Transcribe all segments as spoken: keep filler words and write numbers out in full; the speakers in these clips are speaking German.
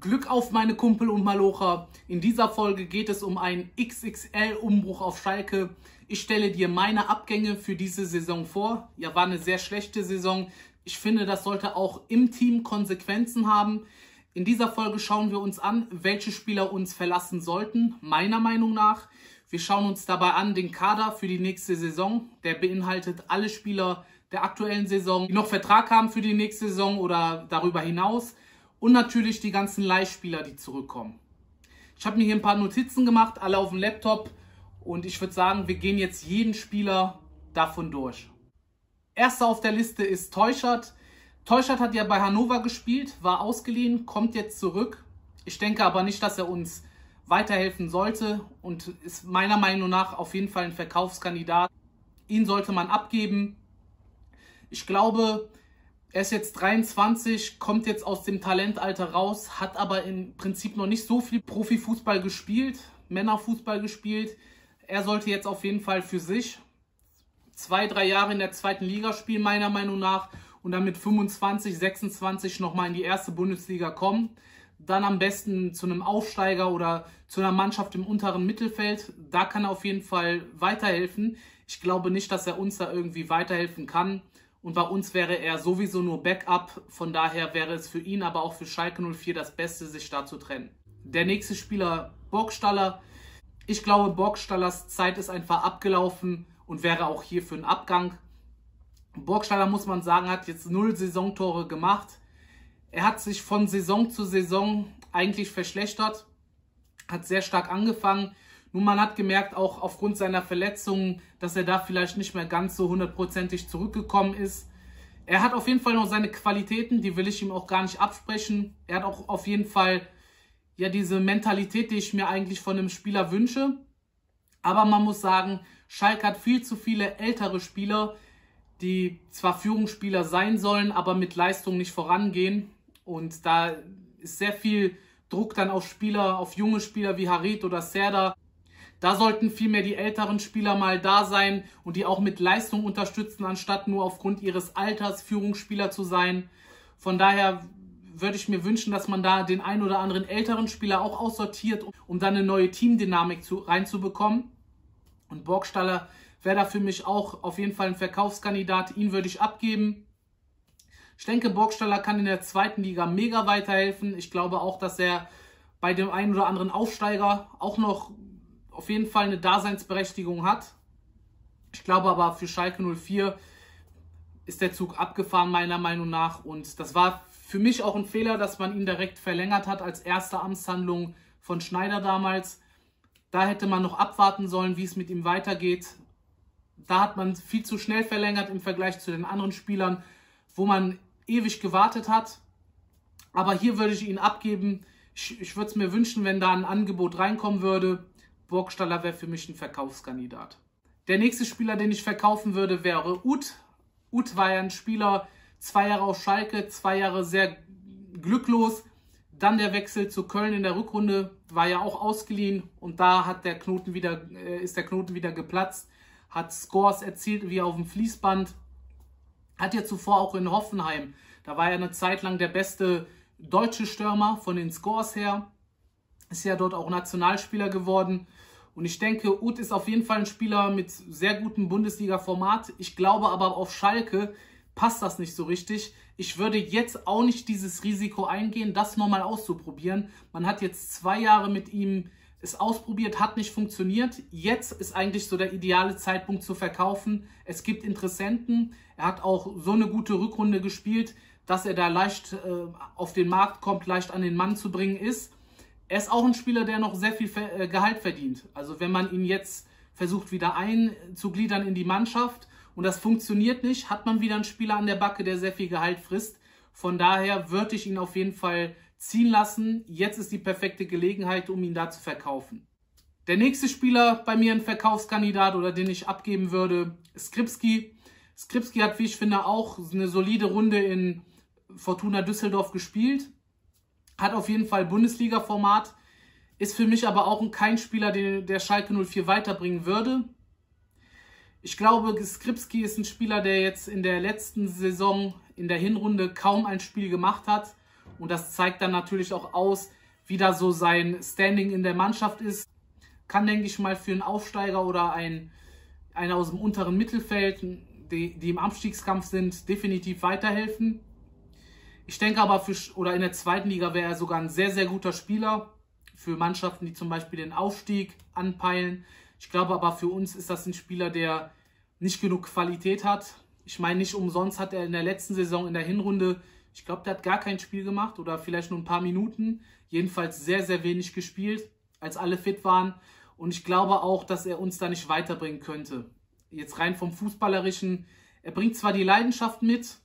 Glück auf, meine Kumpel und Malocher. In dieser Folge geht es um einen X X L-Umbruch auf Schalke. Ich stelle dir meine Abgänge für diese Saison vor. Ja, war eine sehr schlechte Saison. Ich finde, das sollte auch im Team Konsequenzen haben. In dieser Folge schauen wir uns an, welche Spieler uns verlassen sollten, meiner Meinung nach. Wir schauen uns dabei an den Kader für die nächste Saison. Der beinhaltet alle Spieler der aktuellen Saison, die noch Vertrag haben für die nächste Saison oder darüber hinaus. Und natürlich die ganzen Leihspieler, die zurückkommen. Ich habe mir hier ein paar Notizen gemacht, alle auf dem Laptop. Und ich würde sagen, wir gehen jetzt jeden Spieler davon durch. Erster auf der Liste ist Teuchert. Teuchert hat ja bei Hannover gespielt, war ausgeliehen, kommt jetzt zurück. Ich denke aber nicht, dass er uns weiterhelfen sollte und ist meiner Meinung nach auf jeden Fall ein Verkaufskandidat. Ihn sollte man abgeben. Ich glaube, er ist jetzt dreiundzwanzig, kommt jetzt aus dem Talentalter raus, hat aber im Prinzip noch nicht so viel Profifußball gespielt, Männerfußball gespielt. Er sollte jetzt auf jeden Fall für sich zwei, drei Jahre in der zweiten Liga spielen, meiner Meinung nach, und dann mit fünfundzwanzig, sechsundzwanzig nochmal in die erste Bundesliga kommen. Dann am besten zu einem Aufsteiger oder zu einer Mannschaft im unteren Mittelfeld. Da kann er auf jeden Fall weiterhelfen. Ich glaube nicht, dass er uns da irgendwie weiterhelfen kann. Und bei uns wäre er sowieso nur Backup. Von daher wäre es für ihn, aber auch für Schalke null vier das Beste, sich da zu trennen. Der nächste Spieler, Burgstaller. Ich glaube, Burgstallers Zeit ist einfach abgelaufen und wäre auch hier für einen Abgang. Burgstaller, muss man sagen, hat jetzt null Saisontore gemacht. Er hat sich von Saison zu Saison eigentlich verschlechtert. Hat sehr stark angefangen. Nun, man hat gemerkt, auch aufgrund seiner Verletzungen, dass er da vielleicht nicht mehr ganz so hundertprozentig zurückgekommen ist. Er hat auf jeden Fall noch seine Qualitäten, die will ich ihm auch gar nicht absprechen. Er hat auch auf jeden Fall ja diese Mentalität, die ich mir eigentlich von einem Spieler wünsche. Aber man muss sagen, Schalke hat viel zu viele ältere Spieler, die zwar Führungsspieler sein sollen, aber mit Leistung nicht vorangehen. Und da ist sehr viel Druck dann auf Spieler, auf junge Spieler wie Harit oder Serdar. Da sollten vielmehr die älteren Spieler mal da sein und die auch mit Leistung unterstützen, anstatt nur aufgrund ihres Alters Führungsspieler zu sein. Von daher würde ich mir wünschen, dass man da den einen oder anderen älteren Spieler auch aussortiert, um dann eine neue Teamdynamik zu, reinzubekommen. Und Burgstaller wäre da für mich auch auf jeden Fall ein Verkaufskandidat. Ihn würde ich abgeben. Ich denke, Burgstaller kann in der zweiten Liga mega weiterhelfen. Ich glaube auch, dass er bei dem einen oder anderen Aufsteiger auch noch auf jeden Fall eine Daseinsberechtigung hat. Ich glaube aber, für Schalke null vier ist der Zug abgefahren, meiner Meinung nach. Und das war für mich auch ein Fehler, dass man ihn direkt verlängert hat als erste Amtshandlung von Schneider damals. Da hätte man noch abwarten sollen, wie es mit ihm weitergeht. Da hat man viel zu schnell verlängert im Vergleich zu den anderen Spielern, wo man ewig gewartet hat. Aber hier würde ich ihn abgeben. Ich, ich würde es mir wünschen, wenn da ein Angebot reinkommen würde. Burgstaller wäre für mich ein Verkaufskandidat. Der nächste Spieler, den ich verkaufen würde, wäre Uth. Uth war ja ein Spieler, zwei Jahre auf Schalke, zwei Jahre sehr glücklos. Dann der Wechsel zu Köln in der Rückrunde, war ja auch ausgeliehen. Und da hat der Knoten wieder, äh, ist der Knoten wieder geplatzt. Hat Scores erzielt wie auf dem Fließband. Hat ja zuvor auch in Hoffenheim, da war er eine Zeit lang der beste deutsche Stürmer von den Scores her. Ist ja dort auch Nationalspieler geworden. Und ich denke, Uth ist auf jeden Fall ein Spieler mit sehr gutem Bundesliga-Format. Ich glaube aber, auf Schalke passt das nicht so richtig. Ich würde jetzt auch nicht dieses Risiko eingehen, das nochmal auszuprobieren. Man hat jetzt zwei Jahre mit ihm es ausprobiert, hat nicht funktioniert. Jetzt ist eigentlich so der ideale Zeitpunkt zu verkaufen. Es gibt Interessenten. Er hat auch so eine gute Rückrunde gespielt, dass er da leicht äh, auf den Markt kommt, leicht an den Mann zu bringen ist. Er ist auch ein Spieler, der noch sehr viel äh, Gehalt verdient. Also wenn man ihn jetzt versucht wieder einzugliedern in die Mannschaft und das funktioniert nicht, hat man wieder einen Spieler an der Backe, der sehr viel Gehalt frisst. Von daher würde ich ihn auf jeden Fall ziehen lassen. Jetzt ist die perfekte Gelegenheit, um ihn da zu verkaufen. Der nächste Spieler bei mir ein Verkaufskandidat oder den ich abgeben würde, ist Skripski. Skripski hat, wie ich finde, auch eine solide Runde in Fortuna Düsseldorf gespielt. Hat auf jeden Fall Bundesliga-Format. Ist für mich aber auch kein Spieler, der, der Schalke null vier weiterbringen würde. Ich glaube, Skripski ist ein Spieler, der jetzt in der letzten Saison, in der Hinrunde, kaum ein Spiel gemacht hat Und das zeigt dann natürlich auch aus, wie da so sein Standing in der Mannschaft ist. Kann, denke ich mal, für einen Aufsteiger oder ein, einer aus dem unteren Mittelfeld, die, die im Abstiegskampf sind, definitiv weiterhelfen. Ich denke aber, für, oder in der zweiten Liga wäre er sogar ein sehr, sehr guter Spieler für Mannschaften, die zum Beispiel den Aufstieg anpeilen. Ich glaube aber, für uns ist das ein Spieler, der nicht genug Qualität hat. Ich meine, nicht umsonst hat er in der letzten Saison in der Hinrunde, ich glaube, der hat gar kein Spiel gemacht oder vielleicht nur ein paar Minuten. Jedenfalls sehr, sehr wenig gespielt, als alle fit waren. Und ich glaube auch, dass er uns da nicht weiterbringen könnte. Jetzt rein vom Fußballerischen. Er bringt zwar die Leidenschaft mit,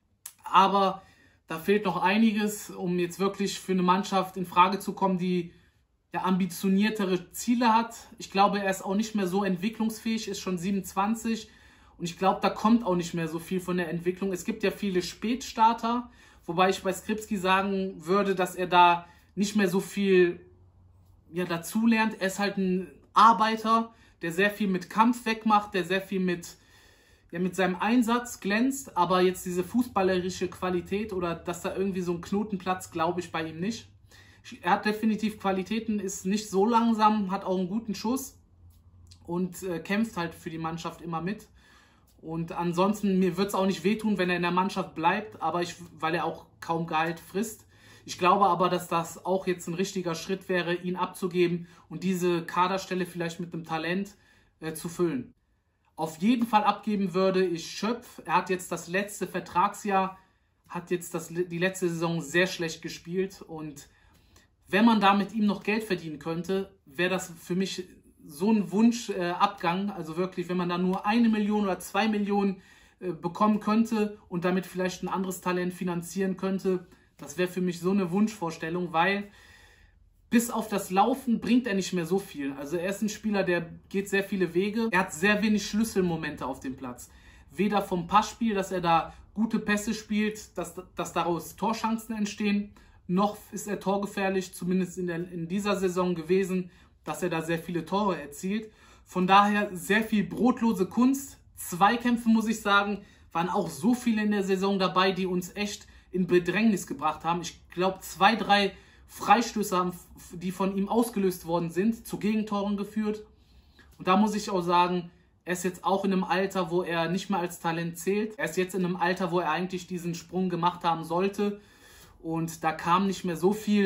aber da fehlt noch einiges, um jetzt wirklich für eine Mannschaft in Frage zu kommen, die ja ambitioniertere Ziele hat. Ich glaube, er ist auch nicht mehr so entwicklungsfähig, ist schon siebenundzwanzig. Und ich glaube, da kommt auch nicht mehr so viel von der Entwicklung. Es gibt ja viele Spätstarter, wobei ich bei Skripski sagen würde, dass er da nicht mehr so viel ja, dazulernt. Er ist halt ein Arbeiter, der sehr viel mit Kampf wegmacht, der sehr viel mit, ja, mit seinem Einsatz glänzt. Aber jetzt diese fußballerische Qualität oder dass da irgendwie so ein Knoten platzt, glaube ich bei ihm nicht. Er hat definitiv Qualitäten, ist nicht so langsam, hat auch einen guten Schuss und äh, kämpft halt für die Mannschaft immer mit. Und ansonsten, mir wird es auch nicht wehtun, wenn er in der Mannschaft bleibt, aber ich, weil er auch kaum Gehalt frisst. Ich glaube aber, dass das auch jetzt ein richtiger Schritt wäre, ihn abzugeben und diese Kaderstelle vielleicht mit einem Talent äh, zu füllen. Auf jeden Fall abgeben würde ich Schöpf. Er hat jetzt das letzte Vertragsjahr, hat jetzt das, die letzte Saison sehr schlecht gespielt und wenn man da mit ihm noch Geld verdienen könnte, wäre das für mich so ein Wunschabgang. Äh, also wirklich, wenn man da nur eine Million oder zwei Millionen äh, bekommen könnte und damit vielleicht ein anderes Talent finanzieren könnte, das wäre für mich so eine Wunschvorstellung, weil bis auf das Laufen bringt er nicht mehr so viel. Also er ist ein Spieler, der geht sehr viele Wege. Er hat sehr wenig Schlüsselmomente auf dem Platz. Weder vom Passspiel, dass er da gute Pässe spielt, dass, dass daraus Torchancen entstehen, noch ist er torgefährlich, zumindest in, der, in dieser Saison gewesen, dass er da sehr viele Tore erzielt. Von daher sehr viel brotlose Kunst. Zweikämpfe, muss ich sagen, waren auch so viele in der Saison dabei, die uns echt in Bedrängnis gebracht haben. Ich glaube, zwei, drei Freistöße, haben, die von ihm ausgelöst worden sind, zu Gegentoren geführt. Und da muss ich auch sagen, er ist jetzt auch in einem Alter, wo er nicht mehr als Talent zählt. Er ist jetzt in einem Alter, wo er eigentlich diesen Sprung gemacht haben sollte. Und da kam nicht mehr so viel.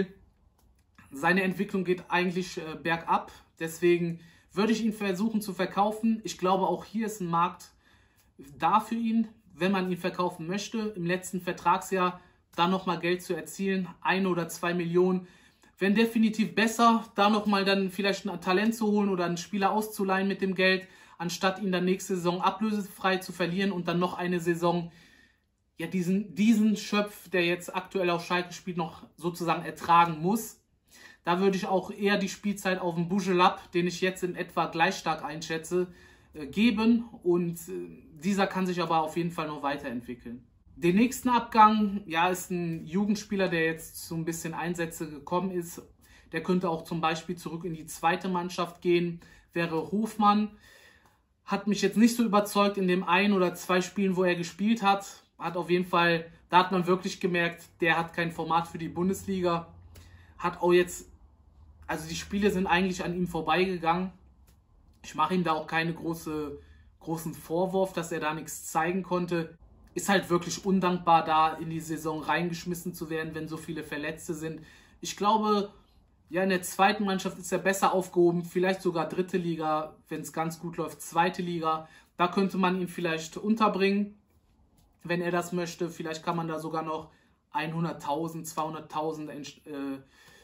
Seine Entwicklung geht eigentlich äh, bergab. Deswegen würde ich ihn versuchen zu verkaufen. Ich glaube, auch hier ist ein Markt da für ihn, wenn man ihn verkaufen möchte. Im letzten Vertragsjahr da nochmal Geld zu erzielen. Eine oder zwei Millionen. Wenn definitiv besser, da nochmal dann vielleicht ein Talent zu holen oder einen Spieler auszuleihen mit dem Geld, anstatt ihn dann nächste Saison ablösefrei zu verlieren und dann noch eine Saison ja, diesen, diesen Schöpf, der jetzt aktuell auf Schalke spielt, noch sozusagen ertragen muss. Da würde ich auch eher die Spielzeit auf den Bujelab, den ich jetzt in etwa gleich stark einschätze, äh, geben. Und äh, dieser kann sich aber auf jeden Fall noch weiterentwickeln. Den nächsten Abgang, ja, ist ein Jugendspieler, der jetzt so ein bisschen Einsätze gekommen ist. Der könnte auch zum Beispiel zurück in die zweite Mannschaft gehen, wäre Hofmann. Hat mich jetzt nicht so überzeugt in dem ein oder zwei Spielen, wo er gespielt hat. Hat auf jeden Fall, da hat man wirklich gemerkt, der hat kein Format für die Bundesliga. Hat auch jetzt, also die Spiele sind eigentlich an ihm vorbeigegangen. Ich mache ihm da auch keine große, großen Vorwurf, dass er da nichts zeigen konnte. Ist halt wirklich undankbar, da in die Saison reingeschmissen zu werden, wenn so viele Verletzte sind. Ich glaube, ja, in der zweiten Mannschaft ist er besser aufgehoben, vielleicht sogar dritte Liga, wenn es ganz gut läuft, zweite Liga. Da könnte man ihn vielleicht unterbringen, wenn er das möchte. Vielleicht kann man da sogar noch hunderttausend, zweihunderttausend äh,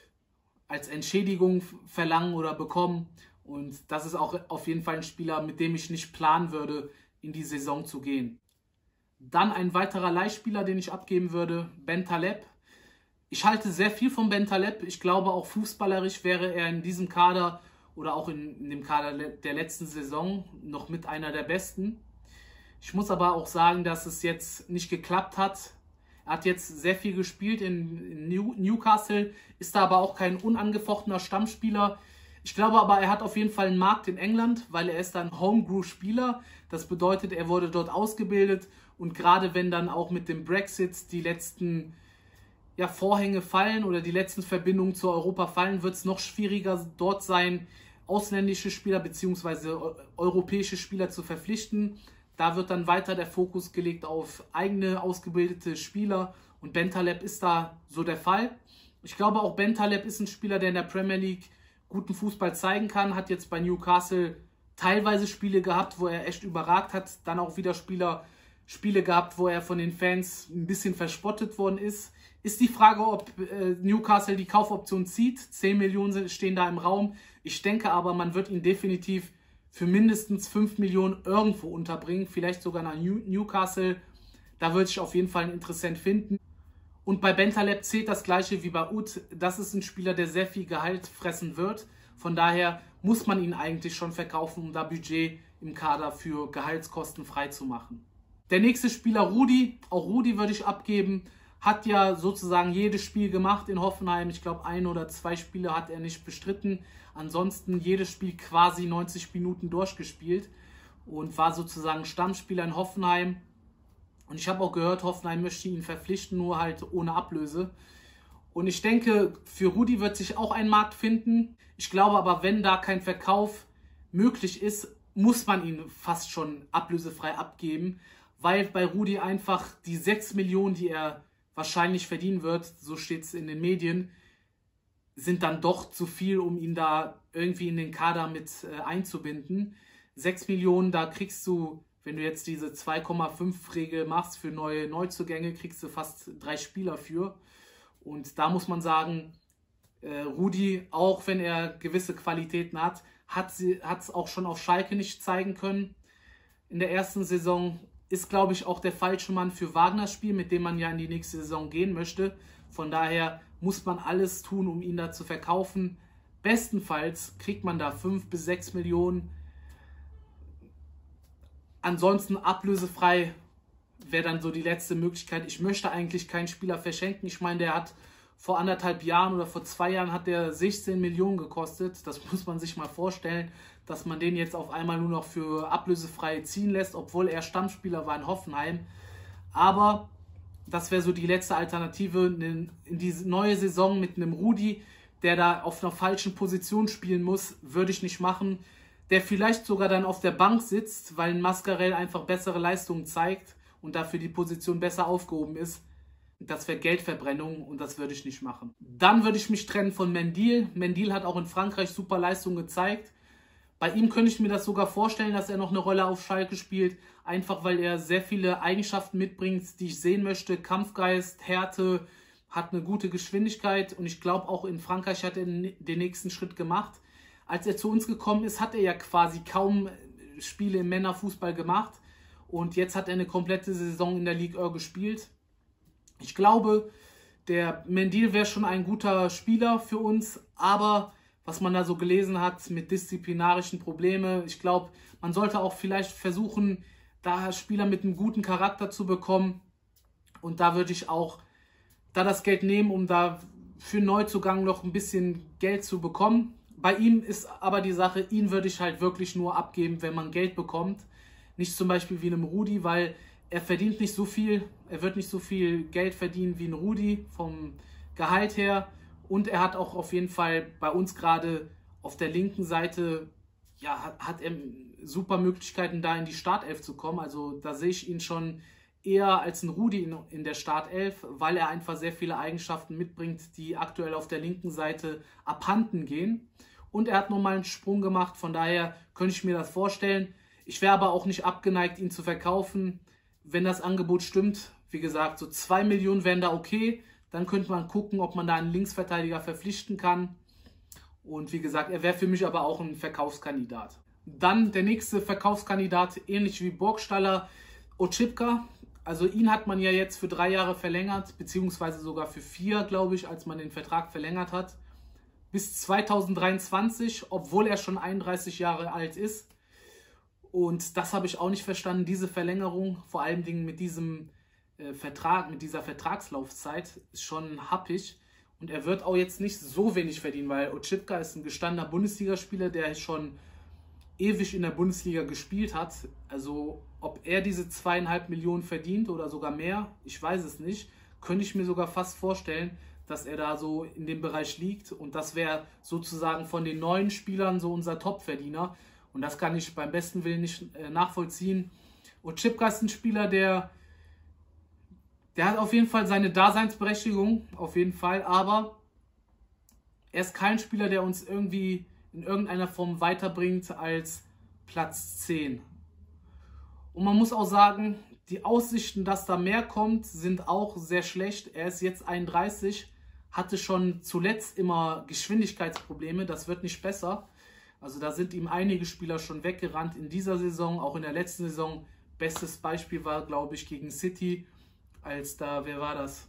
als Entschädigung verlangen oder bekommen. Und das ist auch auf jeden Fall ein Spieler, mit dem ich nicht planen würde, in die Saison zu gehen. Dann ein weiterer Leihspieler, den ich abgeben würde, Bentaleb. Ich halte sehr viel von Bentaleb. Ich glaube, auch fußballerisch wäre er in diesem Kader oder auch in, in dem Kader der letzten Saison noch mit einer der besten. Ich muss aber auch sagen, dass es jetzt nicht geklappt hat. Er hat jetzt sehr viel gespielt in, in New, Newcastle, ist da aber auch kein unangefochtener Stammspieler. Ich glaube aber, er hat auf jeden Fall einen Markt in England, weil er ist ein Homebrew-Spieler. Das bedeutet, er wurde dort ausgebildet und gerade wenn dann auch mit dem Brexit die letzten ja, Vorhänge fallen oder die letzten Verbindungen zur Europa fallen, wird es noch schwieriger dort sein, ausländische Spieler bzw. europäische Spieler zu verpflichten. Da wird dann weiter der Fokus gelegt auf eigene ausgebildete Spieler und Bentaleb ist da so der Fall. Ich glaube auch Bentaleb ist ein Spieler, der in der Premier League guten Fußball zeigen kann, hat jetzt bei Newcastle teilweise Spiele gehabt, wo er echt überragt hat, dann auch wieder Spieler, Spiele gehabt, wo er von den Fans ein bisschen verspottet worden ist. Ist die Frage, ob äh, Newcastle die Kaufoption zieht. zehn Millionen stehen da im Raum. Ich denke aber, man wird ihn definitiv für mindestens fünf Millionen irgendwo unterbringen, vielleicht sogar nach New Newcastle. Da würde ich auf jeden Fall einen Interessent finden. Und bei Bentaleb zählt das gleiche wie bei Ud. Das ist ein Spieler, der sehr viel Gehalt fressen wird. Von daher muss man ihn eigentlich schon verkaufen, um da Budget im Kader für Gehaltskosten frei zu machen. Der nächste Spieler Rudi, auch Rudi würde ich abgeben, hat ja sozusagen jedes Spiel gemacht in Hoffenheim. Ich glaube, ein oder zwei Spiele hat er nicht bestritten. Ansonsten jedes Spiel quasi neunzig Minuten durchgespielt und war sozusagen Stammspieler in Hoffenheim. Und ich habe auch gehört, Hoffenheim möchte ihn verpflichten, nur halt ohne Ablöse. Und ich denke, für Rudi wird sich auch ein Markt finden. Ich glaube aber, wenn da kein Verkauf möglich ist, muss man ihn fast schon ablösefrei abgeben, weil bei Rudi einfach die sechs Millionen, die er wahrscheinlich verdienen wird, so steht es in den Medien, sind dann doch zu viel, um ihn da irgendwie in den Kader mit äh, einzubinden. sechs Millionen, da kriegst du, wenn du jetzt diese zwei Komma fünf Regel machst für neue Neuzugänge, kriegst du fast drei Spieler für. Und da muss man sagen, äh, Rudi, auch wenn er gewisse Qualitäten hat, hat es auch schon auf Schalke nicht zeigen können. In der ersten Saison ist, glaube ich, auch der falsche Mann für Wagners Spiel, mit dem man ja in die nächste Saison gehen möchte. Von daher muss man alles tun, um ihn da zu verkaufen. Bestenfalls kriegt man da fünf bis sechs Millionen. Ansonsten ablösefrei wäre dann so die letzte Möglichkeit. Ich möchte eigentlich keinen Spieler verschenken. Ich meine, der hat vor anderthalb Jahren oder vor zwei Jahren hat der sechzehn Millionen gekostet. Das muss man sich mal vorstellen, dass man den jetzt auf einmal nur noch für ablösefrei ziehen lässt, obwohl er Stammspieler war in Hoffenheim. Aber das wäre so die letzte Alternative in, in diese neue Saison mit einem Rudi, der da auf einer falschen Position spielen muss, würde ich nicht machen. Der vielleicht sogar dann auf der Bank sitzt, weil ein Mascarell einfach bessere Leistungen zeigt und dafür die Position besser aufgehoben ist. Das wäre Geldverbrennung und das würde ich nicht machen. Dann würde ich mich trennen von Mendil. Mendil hat auch in Frankreich super Leistungen gezeigt. Bei ihm könnte ich mir das sogar vorstellen, dass er noch eine Rolle auf Schalke spielt. Einfach weil er sehr viele Eigenschaften mitbringt, die ich sehen möchte. Kampfgeist, Härte, hat eine gute Geschwindigkeit. Und ich glaube auch in Frankreich hat er den nächsten Schritt gemacht. Als er zu uns gekommen ist, hat er ja quasi kaum Spiele im Männerfußball gemacht. Und jetzt hat er eine komplette Saison in der Ligue eins gespielt. Ich glaube, der Mendil wäre schon ein guter Spieler für uns, aber was man da so gelesen hat mit disziplinarischen Problemen, ich glaube, man sollte auch vielleicht versuchen, da Spieler mit einem guten Charakter zu bekommen. Und da würde ich auch da das Geld nehmen, um da für Neuzugang noch ein bisschen Geld zu bekommen. Bei ihm ist aber die Sache, ihn würde ich halt wirklich nur abgeben, wenn man Geld bekommt. Nicht zum Beispiel wie einem Rudi, weil er verdient nicht so viel, er wird nicht so viel Geld verdienen wie ein Rudi vom Gehalt her. Und er hat auch auf jeden Fall bei uns gerade auf der linken Seite, ja, hat, hat er super Möglichkeiten, da in die Startelf zu kommen. Also da sehe ich ihn schon eher als ein Rudi in, in der Startelf, weil er einfach sehr viele Eigenschaften mitbringt, die aktuell auf der linken Seite abhanden gehen. Und er hat nochmal einen Sprung gemacht, von daher könnte ich mir das vorstellen. Ich wäre aber auch nicht abgeneigt, ihn zu verkaufen, wenn das Angebot stimmt. Wie gesagt, so zwei Millionen wären da okay. Dann könnte man gucken, ob man da einen Linksverteidiger verpflichten kann. Und wie gesagt, er wäre für mich aber auch ein Verkaufskandidat. Dann der nächste Verkaufskandidat, ähnlich wie Burgstaller, Oczipka. Also ihn hat man ja jetzt für drei Jahre verlängert, beziehungsweise sogar für vier, glaube ich, als man den Vertrag verlängert hat. Bis zweitausenddreiundzwanzig, obwohl er schon einunddreißig Jahre alt ist. Und das habe ich auch nicht verstanden, diese Verlängerung, vor allen Dingen mit diesem äh, Vertrag, mit dieser Vertragslaufzeit, ist schon happig. Und er wird auch jetzt nicht so wenig verdienen, weil Oczipka ist ein gestandener Bundesligaspieler, der schon ewig in der Bundesliga gespielt hat. Also ob er diese zweieinhalb Millionen verdient oder sogar mehr, ich weiß es nicht. könnte ich mir sogar fast vorstellen, dass er da so in dem Bereich liegt. Und das wäre sozusagen von den neuen Spielern so unser Top-Verdiener. Und das kann ich beim besten Willen nicht äh, nachvollziehen. Oczipka ist ein Spieler, der, der hat auf jeden Fall seine Daseinsberechtigung, auf jeden Fall. Aber er ist kein Spieler, der uns irgendwie in irgendeiner Form weiterbringt als Platz zehn. Und man muss auch sagen, die Aussichten, dass da mehr kommt, sind auch sehr schlecht. Er ist jetzt einunddreißig, hatte schon zuletzt immer Geschwindigkeitsprobleme. Das wird nicht besser. Also da sind ihm einige Spieler schon weggerannt in dieser Saison, auch in der letzten Saison. Bestes Beispiel war, glaube ich, gegen City, als da, wer war das?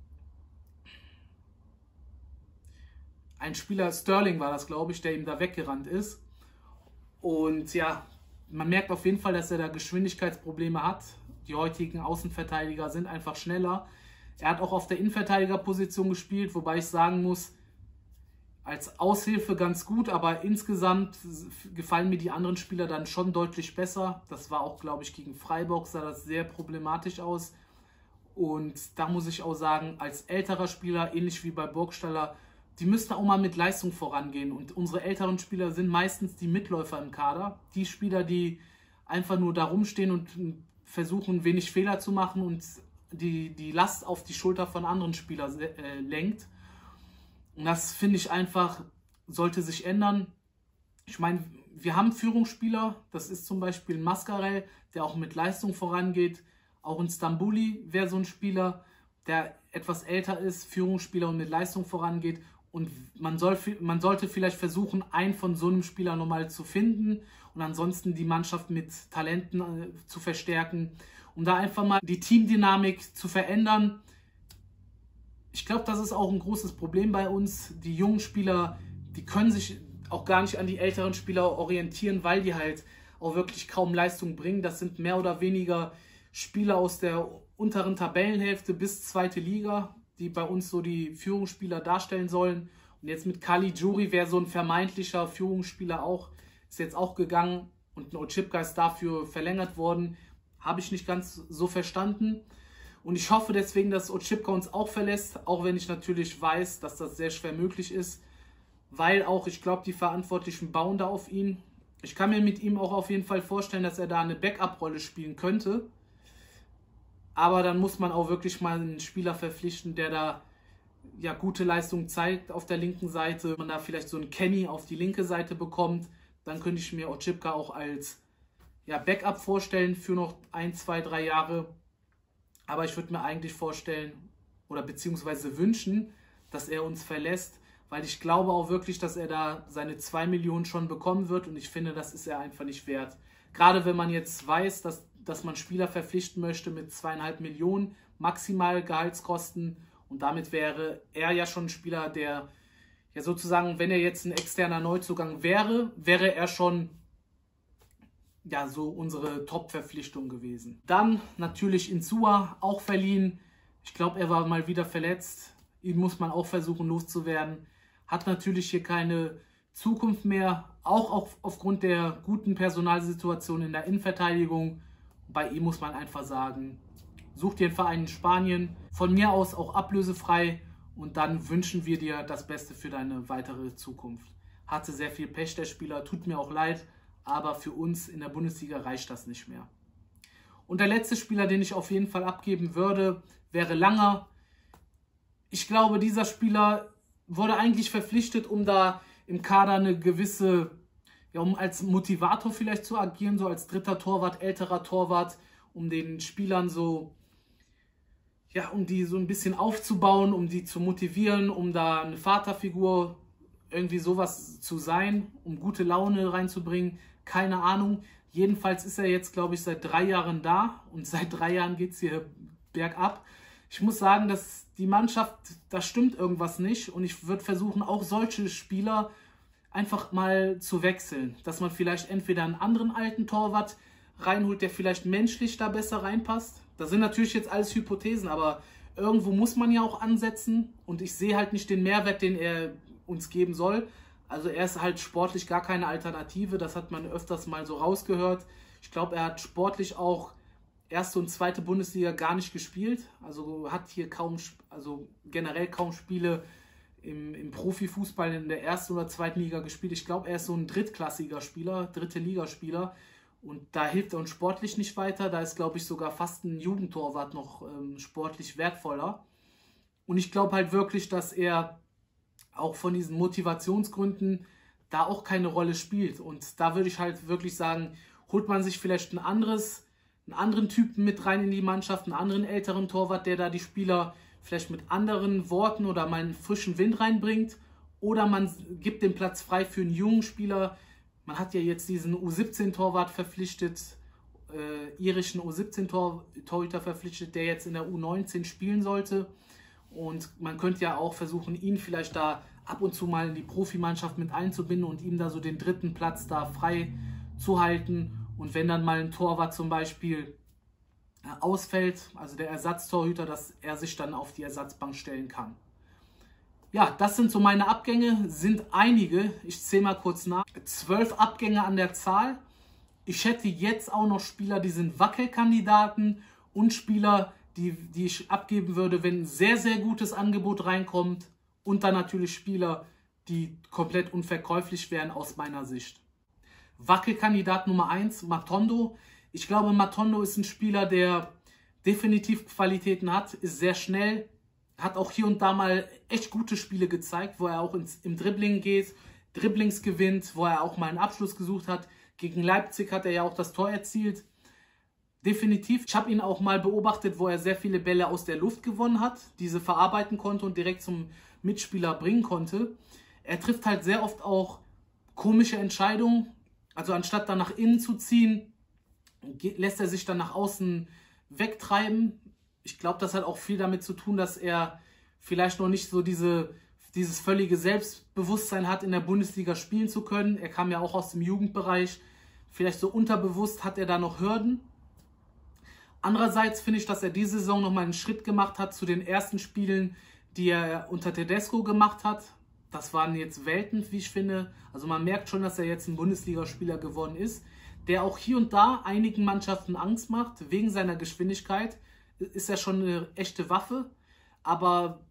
Ein Spieler, Sterling war das, glaube ich, der ihm da weggerannt ist. Und ja, man merkt auf jeden Fall, dass er da Geschwindigkeitsprobleme hat. Die heutigen Außenverteidiger sind einfach schneller. Er hat auch auf der Innenverteidigerposition gespielt, wobei ich sagen muss, als Aushilfe ganz gut, aber insgesamt gefallen mir die anderen Spieler dann schon deutlich besser. Das war auch, glaube ich, gegen Freiburg sah das sehr problematisch aus. Und da muss ich auch sagen, als älterer Spieler, ähnlich wie bei Burgstaller, die müssen auch mal mit Leistung vorangehen. Und unsere älteren Spieler sind meistens die Mitläufer im Kader. Die Spieler, die einfach nur da rumstehen und versuchen, wenig Fehler zu machen und die, die Last auf die Schulter von anderen Spielern äh, lenkt. Und das finde ich einfach, sollte sich ändern. Ich meine, wir haben Führungsspieler, das ist zum Beispiel Mascarell, der auch mit Leistung vorangeht. Auch in Stambouli wäre so ein Spieler, der etwas älter ist, Führungsspieler und mit Leistung vorangeht. Und man, soll, man sollte vielleicht versuchen, einen von so einem Spieler nochmal zu finden und ansonsten die Mannschaft mit Talenten äh, zu verstärken, um da einfach mal die Teamdynamik zu verändern. Ich glaube, das ist auch ein großes Problem bei uns. Die jungen Spieler, die können sich auch gar nicht an die älteren Spieler orientieren, weil die halt auch wirklich kaum Leistung bringen. Das sind mehr oder weniger Spieler aus der unteren Tabellenhälfte bis zweite Liga, die bei uns so die Führungsspieler darstellen sollen. Und jetzt mit Caligiuri wäre so ein vermeintlicher Führungsspieler auch, ist jetzt auch gegangen und ein Oczipka ist dafür verlängert worden. Habe ich nicht ganz so verstanden. Und ich hoffe deswegen, dass Oczipka uns auch verlässt, auch wenn ich natürlich weiß, dass das sehr schwer möglich ist, weil auch, ich glaube, die Verantwortlichen bauen da auf ihn. Ich kann mir mit ihm auch auf jeden Fall vorstellen, dass er da eine Backup-Rolle spielen könnte. Aber dann muss man auch wirklich mal einen Spieler verpflichten, der da ja gute Leistung zeigt auf der linken Seite. Wenn man da vielleicht so einen Kenny auf die linke Seite bekommt, dann könnte ich mir Oczipka auch als ja, Backup vorstellen für noch ein, zwei, drei Jahre. Aber ich würde mir eigentlich vorstellen oder beziehungsweise wünschen, dass er uns verlässt, weil ich glaube auch wirklich, dass er da seine zwei Millionen schon bekommen wird und ich finde, das ist er einfach nicht wert. Gerade wenn man jetzt weiß, dass, dass man Spieler verpflichten möchte mit zweieinhalb Millionen maximal Gehaltskosten und damit wäre er ja schon ein Spieler, der ja sozusagen, wenn er jetzt ein externer Neuzugang wäre, wäre er schon ja so unsere Top-Verpflichtung gewesen. Dann natürlich Insua, auch verliehen. Ich glaube, er war mal wieder verletzt. Ihn muss man auch versuchen loszuwerden. Hat natürlich hier keine Zukunft mehr, auch auf, aufgrund der guten Personalsituation in der Innenverteidigung. Bei ihm muss man einfach sagen, such dir einen Verein in Spanien, von mir aus auch ablösefrei und dann wünschen wir dir das Beste für deine weitere Zukunft. Hatte sehr viel Pech, der Spieler, tut mir auch leid, aber für uns in der Bundesliga reicht das nicht mehr. Und der letzte Spieler, den ich auf jeden Fall abgeben würde, wäre Langer. Ich glaube, dieser Spieler wurde eigentlich verpflichtet, um da im Kader eine gewisse, ja, um als Motivator vielleicht zu agieren, so als dritter Torwart, älterer Torwart, um den Spielern so, ja, um die so ein bisschen aufzubauen, um die zu motivieren, um da eine Vaterfigur, irgendwie sowas zu sein, um gute Laune reinzubringen. Keine Ahnung. Jedenfalls ist er jetzt, glaube ich, seit drei Jahren da und seit drei Jahren geht es hier bergab. Ich muss sagen, dass die Mannschaft, da stimmt irgendwas nicht und ich würde versuchen, auch solche Spieler einfach mal zu wechseln. Dass man vielleicht entweder einen anderen alten Torwart reinholt, der vielleicht menschlich da besser reinpasst. Das sind natürlich jetzt alles Hypothesen, aber irgendwo muss man ja auch ansetzen und ich sehe halt nicht den Mehrwert, den er uns geben soll. Also er ist halt sportlich gar keine Alternative, das hat man öfters mal so rausgehört. Ich glaube, er hat sportlich auch erste und zweite Bundesliga gar nicht gespielt. Also hat hier kaum, also generell kaum Spiele im, im Profifußball in der ersten oder zweiten Liga gespielt. Ich glaube, er ist so ein drittklassiger Spieler, dritte Ligaspieler. Und da hilft er uns sportlich nicht weiter. Da ist, glaube ich, sogar fast ein Jugendtorwart noch ähm, sportlich wertvoller. Und ich glaube halt wirklich, dass er auch von diesen Motivationsgründen da auch keine Rolle spielt. Und da würde ich halt wirklich sagen, holt man sich vielleicht ein anderes, einen anderen Typen mit rein in die Mannschaft, einen anderen älteren Torwart, der da die Spieler vielleicht mit anderen Worten oder mal einen frischen Wind reinbringt. Oder man gibt den Platz frei für einen jungen Spieler. Man hat ja jetzt diesen U siebzehn Torwart verpflichtet, äh, irischen U siebzehn Torhüter verpflichtet, der jetzt in der U neunzehn spielen sollte. Und man könnte ja auch versuchen, ihn vielleicht da ab und zu mal in die Profimannschaft mit einzubinden und ihm da so den dritten Platz da frei zu halten. Und wenn dann mal ein Torwart zum Beispiel ausfällt, also der Ersatztorhüter, dass er sich dann auf die Ersatzbank stellen kann. Ja, das sind so meine Abgänge, sind einige. Ich zähle mal kurz nach. Zwölf Abgänge an der Zahl. Ich hätte jetzt auch noch Spieler, die sind Wackelkandidaten und Spieler, die, die ich abgeben würde, wenn ein sehr, sehr gutes Angebot reinkommt. Und dann natürlich Spieler, die komplett unverkäuflich wären aus meiner Sicht. Wackelkandidat Nummer eins, Matondo. Ich glaube, Matondo ist ein Spieler, der definitiv Qualitäten hat, ist sehr schnell, hat auch hier und da mal echt gute Spiele gezeigt, wo er auch ins, im Dribbling geht, Dribblings gewinnt, wo er auch mal einen Abschluss gesucht hat. Gegen Leipzig hat er ja auch das Tor erzielt. Definitiv. Ich habe ihn auch mal beobachtet, wo er sehr viele Bälle aus der Luft gewonnen hat, diese verarbeiten konnte und direkt zum Mitspieler bringen konnte. Er trifft halt sehr oft auch komische Entscheidungen. Also anstatt dann nach innen zu ziehen, lässt er sich dann nach außen wegtreiben. Ich glaube, das hat auch viel damit zu tun, dass er vielleicht noch nicht so diese, dieses völlige Selbstbewusstsein hat, in der Bundesliga spielen zu können. Er kam ja auch aus dem Jugendbereich. Vielleicht so unterbewusst hat er da noch Hürden. Andererseits finde ich, dass er diese Saison nochmal einen Schritt gemacht hat zu den ersten Spielen, die er unter Tedesco gemacht hat. Das waren jetzt Welten, wie ich finde. Also man merkt schon, dass er jetzt ein Bundesligaspieler geworden ist, der auch hier und da einigen Mannschaften Angst macht. Wegen seiner Geschwindigkeit ist er schon eine echte Waffe. Aber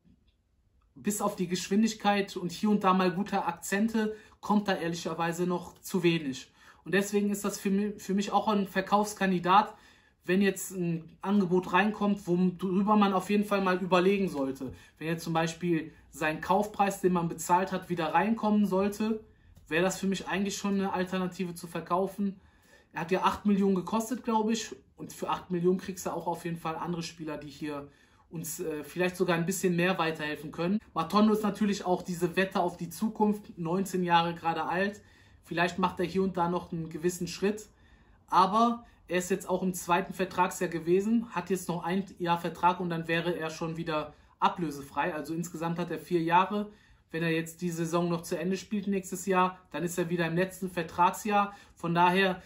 bis auf die Geschwindigkeit und hier und da mal gute Akzente kommt da ehrlicherweise noch zu wenig. Und deswegen ist das für mich, für mich auch ein Verkaufskandidat, wenn jetzt ein Angebot reinkommt, worüber man auf jeden Fall mal überlegen sollte. Wenn jetzt zum Beispiel sein Kaufpreis, den man bezahlt hat, wieder reinkommen sollte, wäre das für mich eigentlich schon eine Alternative zu verkaufen. Er hat ja acht Millionen gekostet, glaube ich. Und für acht Millionen kriegst du auch auf jeden Fall andere Spieler, die hier uns äh, vielleicht sogar ein bisschen mehr weiterhelfen können. Matondo ist natürlich auch diese Wette auf die Zukunft, neunzehn Jahre gerade alt. Vielleicht macht er hier und da noch einen gewissen Schritt. Aber er ist jetzt auch im zweiten Vertragsjahr gewesen, hat jetzt noch ein Jahr Vertrag und dann wäre er schon wieder ablösefrei. Also insgesamt hat er vier Jahre. Wenn er jetzt die Saison noch zu Ende spielt nächstes Jahr, dann ist er wieder im letzten Vertragsjahr. Von daher,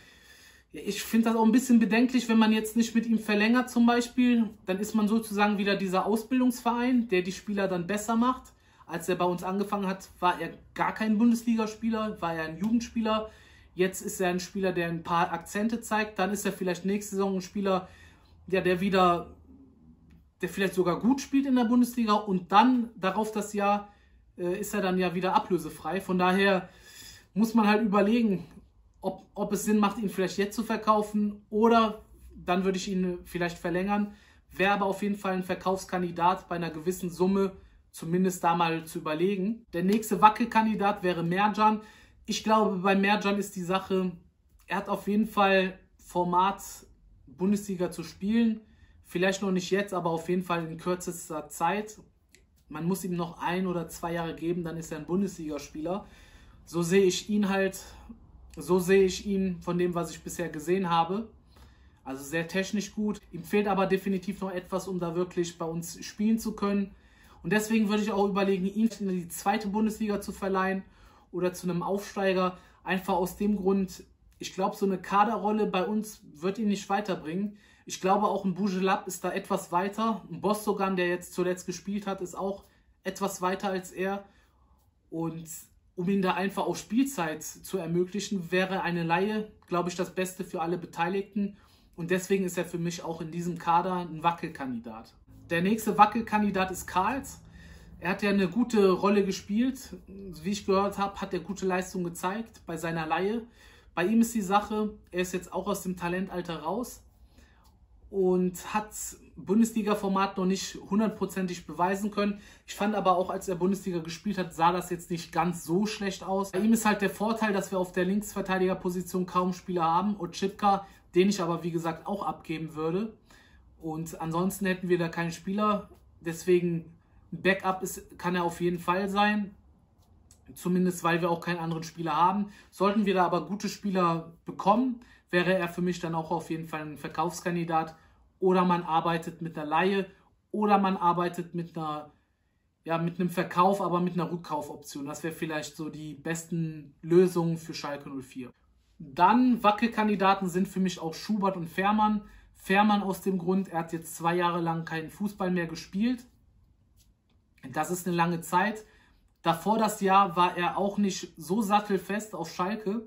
ich finde das auch ein bisschen bedenklich, wenn man jetzt nicht mit ihm verlängert zum Beispiel. Dann ist man sozusagen wieder dieser Ausbildungsverein, der die Spieler dann besser macht. Als er bei uns angefangen hat, war er gar kein Bundesligaspieler, war er ein Jugendspieler. Jetzt ist er ein Spieler, der ein paar Akzente zeigt. Dann ist er vielleicht nächste Saison ein Spieler, der, der wieder, der vielleicht sogar gut spielt in der Bundesliga. Und dann, darauf das Jahr, äh, ist er dann ja wieder ablösefrei. Von daher muss man halt überlegen, ob, ob es Sinn macht, ihn vielleicht jetzt zu verkaufen. Oder dann würde ich ihn vielleicht verlängern. Wäre aber auf jeden Fall ein Verkaufskandidat bei einer gewissen Summe, zumindest da mal zu überlegen. Der nächste Wackelkandidat wäre Mercan. Ich glaube, bei Mercan ist die Sache, er hat auf jeden Fall Format, Bundesliga zu spielen. Vielleicht noch nicht jetzt, aber auf jeden Fall in kürzester Zeit. Man muss ihm noch ein oder zwei Jahre geben, dann ist er ein Bundesligaspieler. So sehe ich ihn halt, so sehe ich ihn von dem, was ich bisher gesehen habe. Also sehr technisch gut. Ihm fehlt aber definitiv noch etwas, um da wirklich bei uns spielen zu können. Und deswegen würde ich auch überlegen, ihn in die zweite Bundesliga zu verleihen oder zu einem Aufsteiger. Einfach aus dem Grund, ich glaube, so eine Kaderrolle bei uns wird ihn nicht weiterbringen. Ich glaube, auch ein Bujelab ist da etwas weiter. Ein Bosdogan, der jetzt zuletzt gespielt hat, ist auch etwas weiter als er. Und um ihn da einfach auch Spielzeit zu ermöglichen, wäre eine Leihe, glaube ich, das Beste für alle Beteiligten. Und deswegen ist er für mich auch in diesem Kader ein Wackelkandidat. Der nächste Wackelkandidat ist Karls. Er hat ja eine gute Rolle gespielt. Wie ich gehört habe, hat er gute Leistung gezeigt bei seiner Leihe. Bei ihm ist die Sache, er ist jetzt auch aus dem Talentalter raus und hat Bundesliga-Format noch nicht hundertprozentig beweisen können. Ich fand aber auch, als er Bundesliga gespielt hat, sah das jetzt nicht ganz so schlecht aus. Bei ihm ist halt der Vorteil, dass wir auf der Linksverteidigerposition kaum Spieler haben. Otschipka, den ich aber wie gesagt auch abgeben würde. Und ansonsten hätten wir da keinen Spieler. Deswegen Backup ist, kann er auf jeden Fall sein. Zumindest, weil wir auch keinen anderen Spieler haben. Sollten wir da aber gute Spieler bekommen, wäre er für mich dann auch auf jeden Fall ein Verkaufskandidat. Oder man arbeitet mit einer Leihe oder man arbeitet mit einer, ja, mit einem Verkauf, aber mit einer Rückkaufoption. Das wäre vielleicht so die besten Lösungen für Schalke null vier. Dann Wackelkandidaten sind für mich auch Schubert und Fährmann. Fährmann aus dem Grund, er hat jetzt zwei Jahre lang keinen Fußball mehr gespielt. Das ist eine lange Zeit. Davor das Jahr war er auch nicht so sattelfest auf Schalke.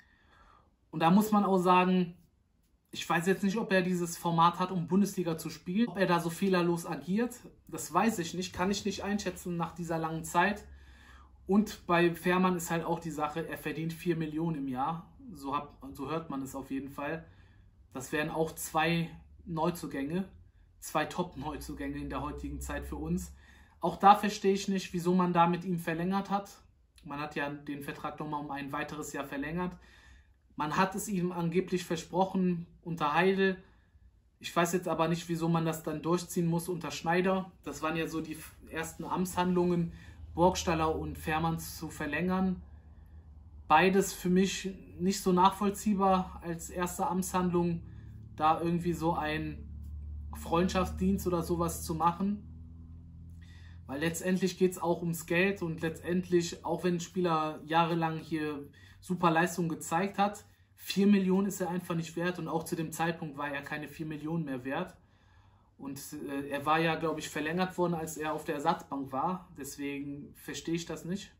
Und da muss man auch sagen, ich weiß jetzt nicht, ob er dieses Format hat, um Bundesliga zu spielen. Ob er da so fehlerlos agiert, das weiß ich nicht. Kann ich nicht einschätzen nach dieser langen Zeit. Und bei Fährmann ist halt auch die Sache, er verdient vier Millionen im Jahr. So, hab, so hört man es auf jeden Fall. Das wären auch zwei Neuzugänge. Zwei Top-Neuzugänge in der heutigen Zeit für uns. Auch da verstehe ich nicht, wieso man da mit ihm verlängert hat. Man hat ja den Vertrag nochmal um ein weiteres Jahr verlängert. Man hat es ihm angeblich versprochen unter Heidel. Ich weiß jetzt aber nicht, wieso man das dann durchziehen muss unter Schneider. Das waren ja so die ersten Amtshandlungen, Burgstaller und Fährmann zu verlängern. Beides für mich nicht so nachvollziehbar als erste Amtshandlung, da irgendwie so ein Freundschaftsdienst oder sowas zu machen. Weil letztendlich geht es auch ums Geld und letztendlich, auch wenn ein Spieler jahrelang hier super Leistung gezeigt hat, vier Millionen ist er einfach nicht wert und auch zu dem Zeitpunkt war er keine vier Millionen mehr wert. Und äh, er war ja, glaube ich, verlängert worden, als er auf der Ersatzbank war. Deswegen verstehe ich das nicht.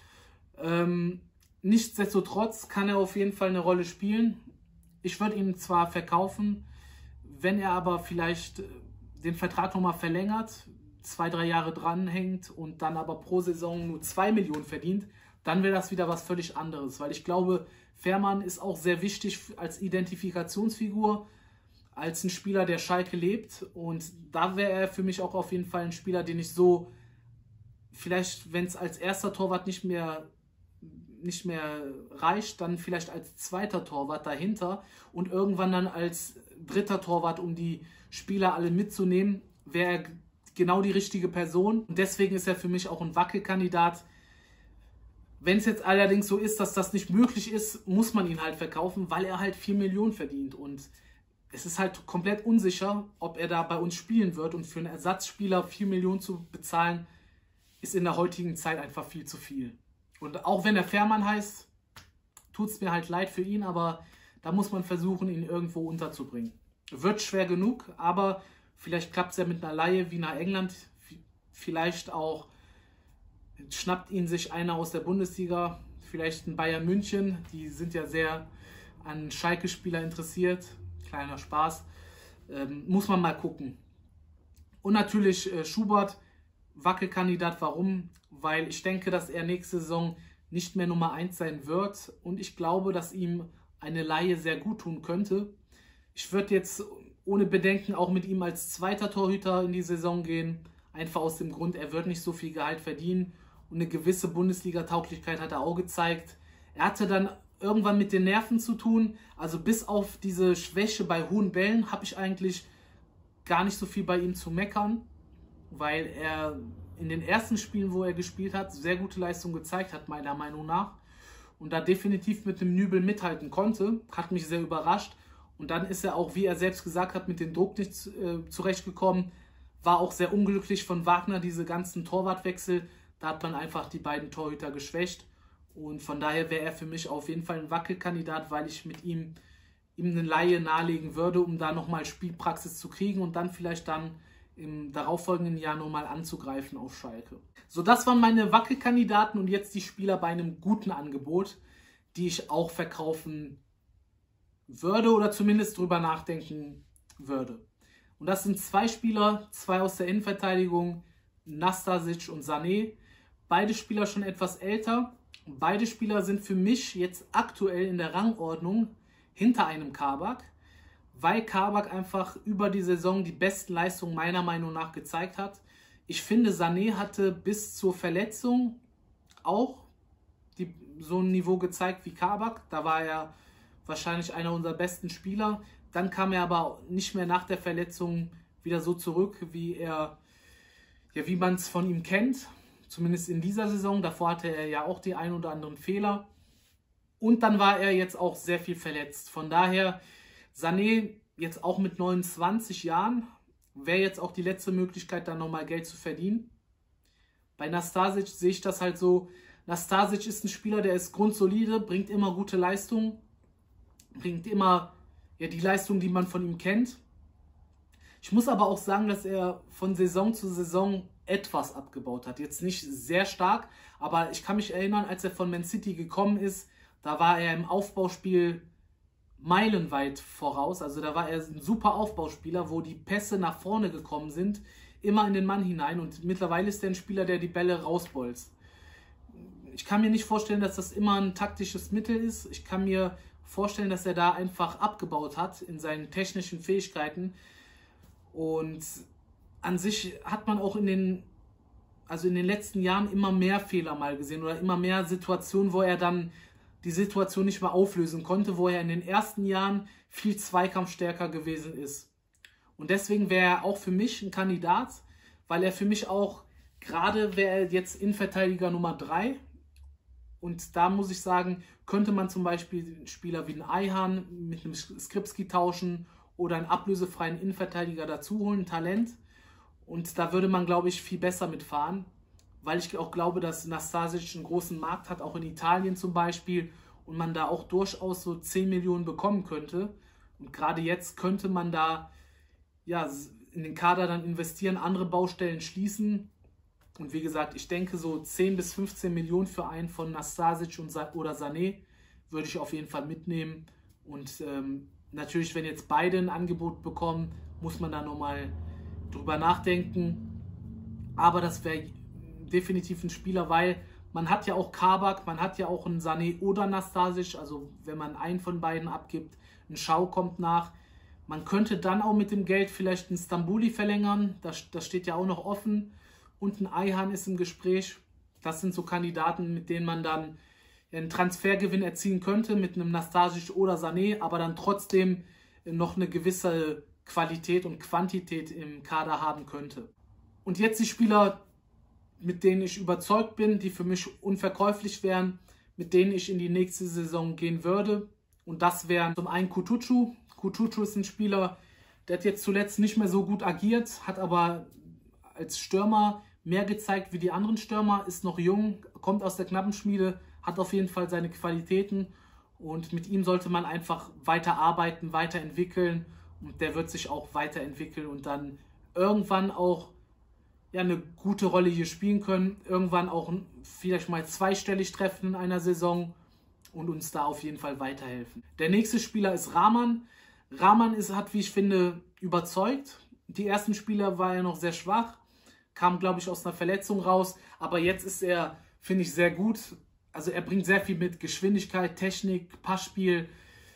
Ähm, nichtsdestotrotz kann er auf jeden Fall eine Rolle spielen. Ich würde ihn zwar verkaufen, wenn er aber vielleicht den Vertrag nochmal verlängert, zwei, drei Jahre dranhängt und dann aber pro Saison nur zwei Millionen verdient, dann wäre das wieder was völlig anderes. Weil ich glaube, Fährmann ist auch sehr wichtig als Identifikationsfigur, als ein Spieler, der Schalke lebt. Und da wäre er für mich auch auf jeden Fall ein Spieler, den ich so, vielleicht, wenn es als erster Torwart nicht mehr, nicht mehr reicht, dann vielleicht als zweiter Torwart dahinter und irgendwann dann als dritter Torwart, um die Spieler alle mitzunehmen, wäre er genau die richtige Person. Und deswegen ist er für mich auch ein Wackelkandidat. Wenn es jetzt allerdings so ist, dass das nicht möglich ist, muss man ihn halt verkaufen, weil er halt vier Millionen verdient. Und es ist halt komplett unsicher, ob er da bei uns spielen wird. Und für einen Ersatzspieler vier Millionen zu bezahlen, ist in der heutigen Zeit einfach viel zu viel. Und auch wenn er Fährmann heißt, tut es mir halt leid für ihn, aber da muss man versuchen, ihn irgendwo unterzubringen. Wird schwer genug, aber vielleicht klappt es ja mit einer Leihe wie nach England. Vielleicht auch schnappt ihn sich einer aus der Bundesliga, vielleicht ein Bayern München. Die sind ja sehr an Schalke-Spieler interessiert. Kleiner Spaß. Ähm, muss man mal gucken. Und natürlich äh, Schubert, Wackelkandidat. Warum? Weil ich denke, dass er nächste Saison nicht mehr Nummer eins sein wird. Und ich glaube, dass ihm eine Leihe sehr gut tun könnte. Ich würde jetzt ohne Bedenken auch mit ihm als zweiter Torhüter in die Saison gehen. Einfach aus dem Grund, er wird nicht so viel Gehalt verdienen. Und eine gewisse Bundesliga-Tauglichkeit hat er auch gezeigt. Er hatte dann irgendwann mit den Nerven zu tun. Also bis auf diese Schwäche bei hohen Bällen habe ich eigentlich gar nicht so viel bei ihm zu meckern. Weil er in den ersten Spielen, wo er gespielt hat, sehr gute Leistung gezeigt hat, meiner Meinung nach. Und da definitiv mit dem Nübel mithalten konnte. Hat mich sehr überrascht. Und dann ist er auch, wie er selbst gesagt hat, mit dem Druck nicht äh, zurechtgekommen. War auch sehr unglücklich von Wagner, diese ganzen Torwartwechsel. Da hat man einfach die beiden Torhüter geschwächt. Und von daher wäre er für mich auf jeden Fall ein Wackelkandidat, weil ich mit ihm, ihm eine Leihe nahelegen würde, um da nochmal Spielpraxis zu kriegen und dann vielleicht dann im darauffolgenden Jahr nochmal anzugreifen auf Schalke. So, das waren meine Wackelkandidaten und jetzt die Spieler bei einem guten Angebot, die ich auch verkaufen würde oder zumindest drüber nachdenken würde. Und das sind zwei Spieler, zwei aus der Innenverteidigung, Nastasic und Sané. Beide Spieler schon etwas älter. Beide Spieler sind für mich jetzt aktuell in der Rangordnung hinter einem Kabak, weil Kabak einfach über die Saison die besten Leistungen meiner Meinung nach gezeigt hat. Ich finde, Sané hatte bis zur Verletzung auch die, so ein Niveau gezeigt wie Kabak. Da war er wahrscheinlich einer unserer besten Spieler. Dann kam er aber nicht mehr nach der Verletzung wieder so zurück, wie er, ja, wie man es von ihm kennt. Zumindest in dieser Saison. Davor hatte er ja auch die ein oder anderen Fehler. Und dann war er jetzt auch sehr viel verletzt. Von daher, Sané jetzt auch mit neunundzwanzig Jahren, wäre jetzt auch die letzte Möglichkeit, da nochmal Geld zu verdienen. Bei Nastasic sehe ich das halt so. Nastasic ist ein Spieler, der ist grundsolide, bringt immer gute Leistungen, bringt immer ja, die Leistung, die man von ihm kennt. Ich muss aber auch sagen, dass er von Saison zu Saison etwas abgebaut hat. Jetzt nicht sehr stark, aber ich kann mich erinnern, als er von Man City gekommen ist, da war er im Aufbauspiel meilenweit voraus. Also da war er ein super Aufbauspieler, wo die Pässe nach vorne gekommen sind, immer in den Mann hinein. Und mittlerweile ist er ein Spieler, der die Bälle rausbolzt. Ich kann mir nicht vorstellen, dass das immer ein taktisches Mittel ist. Ich kann mir vorstellen, dass er da einfach abgebaut hat in seinen technischen Fähigkeiten. Und an sich hat man auch in den, also in den letzten Jahren immer mehr Fehler mal gesehen oder immer mehr Situationen, wo er dann die Situation nicht mehr auflösen konnte, wo er in den ersten Jahren viel zweikampfstärker gewesen ist. Und deswegen wäre er auch für mich ein Kandidat, weil er für mich auch, gerade wäre er jetzt Innenverteidiger Nummer drei. Und da muss ich sagen, könnte man zum Beispiel einen Spieler wie einen Ayhan mit einem Skripski tauschen oder einen ablösefreien Innenverteidiger dazu holen, ein Talent. Und da würde man, glaube ich, viel besser mitfahren, weil ich auch glaube, dass Nastasic einen großen Markt hat, auch in Italien zum Beispiel, und man da auch durchaus so zehn Millionen bekommen könnte. Und gerade jetzt könnte man da ja, in den Kader dann investieren, andere Baustellen schließen. Und wie gesagt, ich denke, so zehn bis fünfzehn Millionen für einen von Nastasic und Sa- oder Sané würde ich auf jeden Fall mitnehmen. Und ähm, natürlich, wenn jetzt beide ein Angebot bekommen, muss man da nochmal drüber nachdenken. Aber das wäre definitiv ein Spieler, weil man hat ja auch Kabak, man hat ja auch einen Sané oder Nastasic. Also wenn man einen von beiden abgibt, ein Schau kommt nach. Man könnte dann auch mit dem Geld vielleicht einen Stambouli verlängern. Das, das steht ja auch noch offen. Und ein Ayhan ist im Gespräch. Das sind so Kandidaten, mit denen man dann einen Transfergewinn erzielen könnte, mit einem Nastasic oder Sané, aber dann trotzdem noch eine gewisse Qualität und Quantität im Kader haben könnte. Und jetzt die Spieler, mit denen ich überzeugt bin, die für mich unverkäuflich wären, mit denen ich in die nächste Saison gehen würde. Und das wären zum einen Kutucu. Kutucu ist ein Spieler, der hat jetzt zuletzt nicht mehr so gut agiert, hat aber als Stürmer mehr gezeigt wie die anderen Stürmer, ist noch jung, kommt aus der Knappenschmiede, hat auf jeden Fall seine Qualitäten und mit ihm sollte man einfach weiter arbeiten, weiterentwickeln und der wird sich auch weiterentwickeln und dann irgendwann auch ja, eine gute Rolle hier spielen können, irgendwann auch vielleicht mal zweistellig treffen in einer Saison und uns da auf jeden Fall weiterhelfen. Der nächste Spieler ist Rahman. Rahman ist, hat, wie ich finde, überzeugt. Die ersten Spieler war er noch sehr schwach, kam, glaube ich, aus einer Verletzung raus, aber jetzt ist er, finde ich, sehr gut. Also er bringt sehr viel mit Geschwindigkeit, Technik, Passspiel.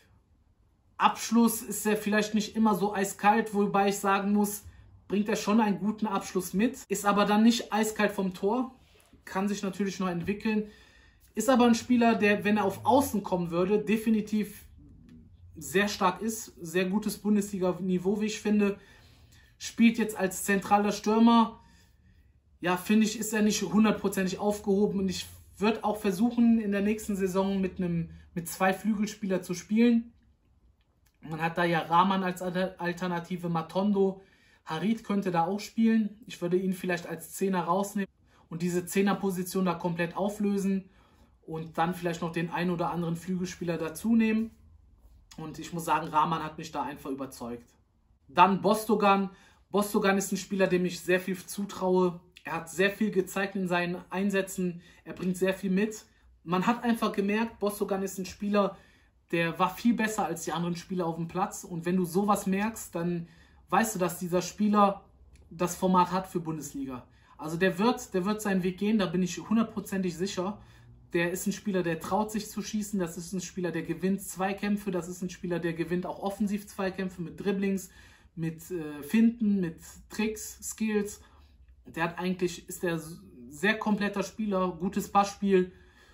Abschluss ist er vielleicht nicht immer so eiskalt, wobei ich sagen muss, bringt er schon einen guten Abschluss mit, ist aber dann nicht eiskalt vom Tor, kann sich natürlich noch entwickeln, ist aber ein Spieler, der, wenn er auf Außen kommen würde, definitiv sehr stark ist, sehr gutes Bundesliga-Niveau, wie ich finde, spielt jetzt als zentraler Stürmer, ja, finde ich, ist er nicht hundertprozentig aufgehoben und ich würde auch versuchen, in der nächsten Saison mit, einem, mit zwei Flügelspieler zu spielen. Man hat da ja Rahman als Alternative, Matondo, Harit könnte da auch spielen. Ich würde ihn vielleicht als Zehner rausnehmen und diese Zehnerposition da komplett auflösen und dann vielleicht noch den einen oder anderen Flügelspieler dazu nehmen. Und ich muss sagen, Rahman hat mich da einfach überzeugt. Dann Bozdogan. Bozdogan ist ein Spieler, dem ich sehr viel zutraue. Er hat sehr viel gezeigt in seinen Einsätzen. Er bringt sehr viel mit. Man hat einfach gemerkt, Bozdogan ist ein Spieler, der war viel besser als die anderen Spieler auf dem Platz. Und wenn du sowas merkst, dann weißt du, dass dieser Spieler das Format hat für Bundesliga. Also der wird, der wird seinen Weg gehen, da bin ich hundertprozentig sicher. Der ist ein Spieler, der traut sich zu schießen, das ist ein Spieler, der gewinnt Zweikämpfe, das ist ein Spieler, der gewinnt auch offensiv Zweikämpfe mit Dribblings, mit äh, Finten, mit Tricks, Skills. Der hat eigentlich, ist der sehr kompletter Spieler, gutes Passspiel.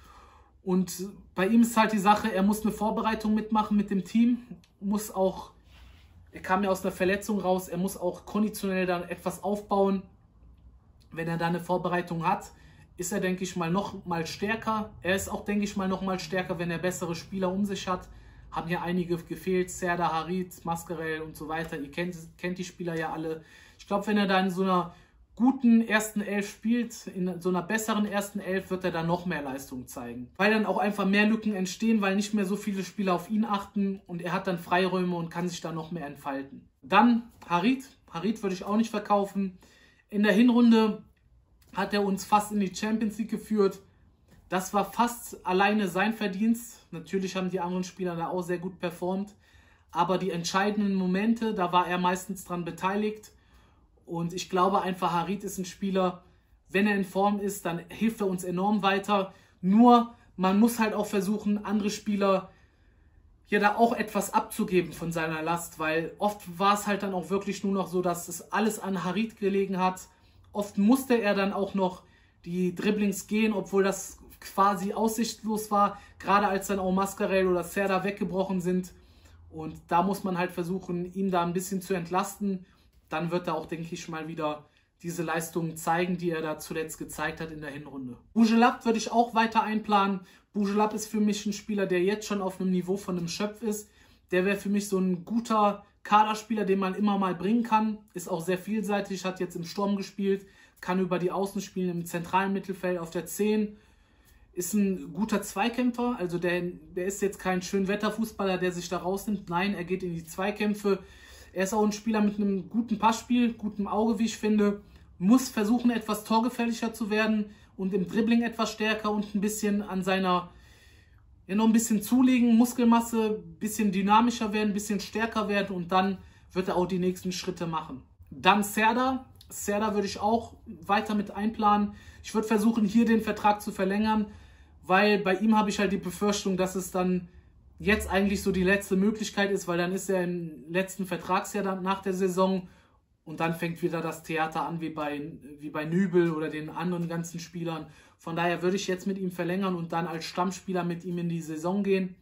Und bei ihm ist halt die Sache, er muss eine Vorbereitung mitmachen mit dem Team, muss auch, er kam ja aus einer Verletzung raus, er muss auch konditionell dann etwas aufbauen. Wenn er da eine Vorbereitung hat, ist er, denke ich mal, noch mal stärker. Er ist auch, denke ich mal, noch mal stärker, wenn er bessere Spieler um sich hat. Haben hier einige gefehlt, Serdar, Harit, Mascarell und so weiter. Ihr kennt, kennt die Spieler ja alle. Ich glaube, wenn er da in so einer guten ersten Elf spielt, in so einer besseren ersten Elf, wird er dann noch mehr Leistung zeigen. Weil dann auch einfach mehr Lücken entstehen, weil nicht mehr so viele Spieler auf ihn achten und er hat dann Freiräume und kann sich da noch mehr entfalten. Dann Harit. Harit würde ich auch nicht verkaufen. In der Hinrunde hat er uns fast in die Champions League geführt. Das war fast alleine sein Verdienst. Natürlich haben die anderen Spieler da auch sehr gut performt. Aber die entscheidenden Momente, da war er meistens dran beteiligt. Und ich glaube einfach, Harit ist ein Spieler, wenn er in Form ist, dann hilft er uns enorm weiter. Nur, man muss halt auch versuchen, andere Spieler ja da auch etwas abzugeben von seiner Last. Weil oft war es halt dann auch wirklich nur noch so, dass es alles an Harit gelegen hat. Oft musste er dann auch noch die Dribblings gehen, obwohl das quasi aussichtslos war, gerade als dann auch Mascarell oder Serdar weggebrochen sind. Und da muss man halt versuchen, ihn da ein bisschen zu entlasten. Dann wird er auch, denke ich, mal wieder diese Leistungen zeigen, die er da zuletzt gezeigt hat in der Hinrunde. Bujelab würde ich auch weiter einplanen. Bujelab ist für mich ein Spieler, der jetzt schon auf einem Niveau von einem Schöpf ist. Der wäre für mich so ein guter Kaderspieler, den man immer mal bringen kann. Ist auch sehr vielseitig, hat jetzt im Sturm gespielt, kann über die Außen spielen, im zentralen Mittelfeld auf der zehn. Ist ein guter Zweikämpfer, also der, der ist jetzt kein Schönwetterfußballer, der sich da rausnimmt. Nein, er geht in die Zweikämpfe. Er ist auch ein Spieler mit einem guten Passspiel, gutem Auge, wie ich finde. Muss versuchen, etwas torgefährlicher zu werden und im Dribbling etwas stärker und ein bisschen an seiner, ja, noch ein bisschen zulegen, Muskelmasse, ein bisschen dynamischer werden, ein bisschen stärker werden und dann wird er auch die nächsten Schritte machen. Dann Serdar. Serdar würde ich auch weiter mit einplanen. Ich würde versuchen, hier den Vertrag zu verlängern, weil bei ihm habe ich halt die Befürchtung, dass es dann jetzt eigentlich so die letzte Möglichkeit ist, weil dann ist er im letzten Vertragsjahr dann nach der Saison und dann fängt wieder das Theater an, wie bei, wie bei Nübel oder den anderen ganzen Spielern. Von daher würde ich jetzt mit ihm verlängern und dann als Stammspieler mit ihm in die Saison gehen.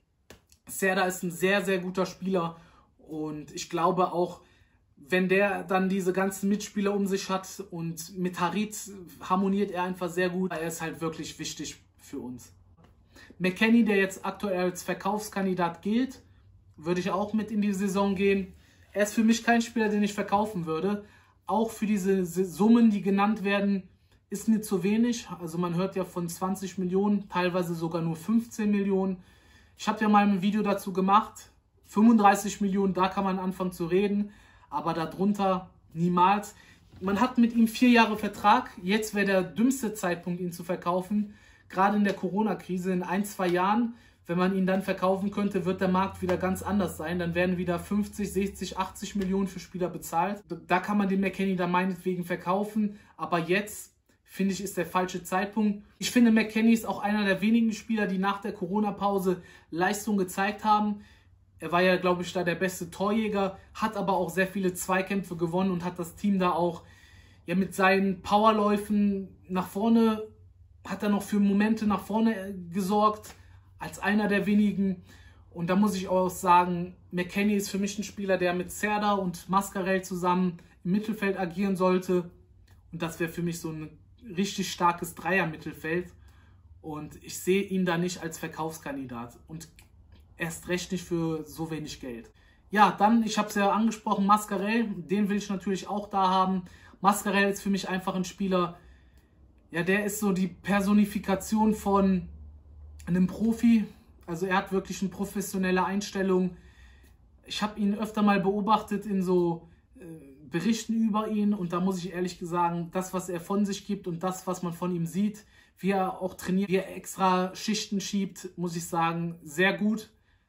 Serdar ist ein sehr, sehr guter Spieler und ich glaube auch, wenn der dann diese ganzen Mitspieler um sich hat und mit Harit harmoniert er einfach sehr gut, er ist halt wirklich wichtig für uns. McKennie, der jetzt aktuell als Verkaufskandidat gilt, würde ich auch mit in die Saison gehen. Er ist für mich kein Spieler, den ich verkaufen würde. Auch für diese Summen, die genannt werden, ist mir zu wenig. Also man hört ja von zwanzig Millionen, teilweise sogar nur fünfzehn Millionen. Ich habe ja mal ein Video dazu gemacht. fünfunddreißig Millionen, da kann man anfangen zu reden. Aber darunter niemals. Man hat mit ihm vier Jahre Vertrag. Jetzt wäre der dümmste Zeitpunkt, ihn zu verkaufen. Gerade in der Corona-Krise, in ein, zwei Jahren, wenn man ihn dann verkaufen könnte, wird der Markt wieder ganz anders sein. Dann werden wieder fünfzig, sechzig, achtzig Millionen für Spieler bezahlt. Da kann man den McKennie dann meinetwegen verkaufen. Aber jetzt, finde ich, ist der falsche Zeitpunkt. Ich finde, McKennie ist auch einer der wenigen Spieler, die nach der Corona-Pause Leistung gezeigt haben. Er war ja, glaube ich, da der beste Torjäger, hat aber auch sehr viele Zweikämpfe gewonnen und hat das Team da auch ja, mit seinen Powerläufen nach vorne, hat er noch für Momente nach vorne gesorgt, als einer der wenigen. Und da muss ich auch sagen, McKennie ist für mich ein Spieler, der mit Serdar und Mascarell zusammen im Mittelfeld agieren sollte. Und das wäre für mich so ein richtig starkes Dreier-Mittelfeld. Und ich sehe ihn da nicht als Verkaufskandidat. Und erst recht nicht für so wenig Geld. Ja, dann, ich habe es ja angesprochen, Mascarell, den will ich natürlich auch da haben. Mascarell ist für mich einfach ein Spieler, ja, der ist so die Personifikation von einem Profi. Also er hat wirklich eine professionelle Einstellung. Ich habe ihn öfter mal beobachtet in so äh, Berichten über ihn und da muss ich ehrlich sagen, das, was er von sich gibt und das, was man von ihm sieht, wie er auch trainiert, wie er extra Schichten schiebt, muss ich sagen, sehr gut.